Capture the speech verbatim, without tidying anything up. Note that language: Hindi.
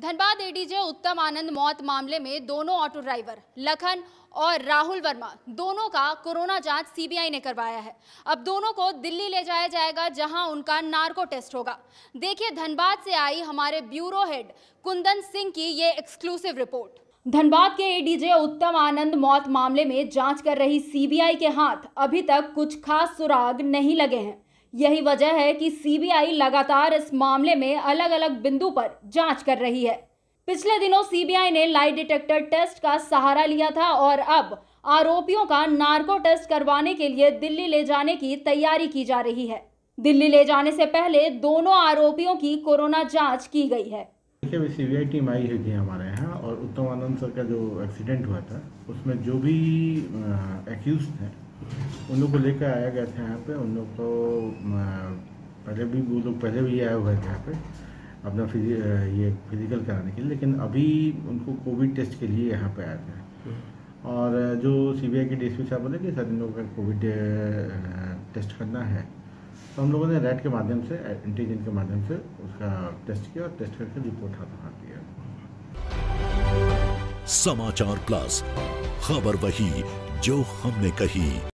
धनबाद एडीजे उत्तम आनंद मौत मामले में दोनों ऑटो ड्राइवर लखन और राहुल वर्मा दोनों का कोरोना जांच सीबीआई ने करवाया है। अब दोनों को दिल्ली ले जाया जाएगा, जहां उनका नार्को टेस्ट होगा। देखिए धनबाद से आई हमारे ब्यूरो हेड कुंदन सिंह की ये एक्सक्लूसिव रिपोर्ट। धनबाद के एडीजे उत्तम आनंद मौत मामले में जांच कर रही सीबीआई के हाथ अभी तक कुछ खास सुराग नहीं लगे हैं। यही वजह है कि सीबीआई लगातार इस मामले में अलग अलग बिंदु पर जांच कर रही है। पिछले दिनों सीबीआई ने लाई डिटेक्टर टेस्ट का सहारा लिया था और अब आरोपियों का नार्को टेस्ट करवाने के लिए दिल्ली ले जाने की तैयारी की जा रही है। दिल्ली ले जाने से पहले दोनों आरोपियों की कोरोना जांच की गई है। देखिए सीबीआई टीम आई हुई थी हमारे यहाँ और उत्तम आनंद सर का जो एक्सीडेंट हुआ था उसमें जो भी एक्यूज थे उन लोग को लेकर आया गया था यहाँ पे। उन लोग को पहले भी वो लोग पहले भी आए हुए थे यहाँ पे अपना फिजि, ये फिजिकल कराने के लिए, लेकिन अभी उनको कोविड टेस्ट के लिए यहाँ पे आए थे। और जो सीबीआई के डीएसपी साहब बोले कि सर इन लोगों का कोविड टेस्ट करना है, तो हम लोगों ने रैट के माध्यम से एंटीजन के माध्यम से उसका टेस्ट किया और टेस्ट करके रिपोर्ट हाथ हाथ दिया। समाचार प्लस, खबर वही जो हमने कही।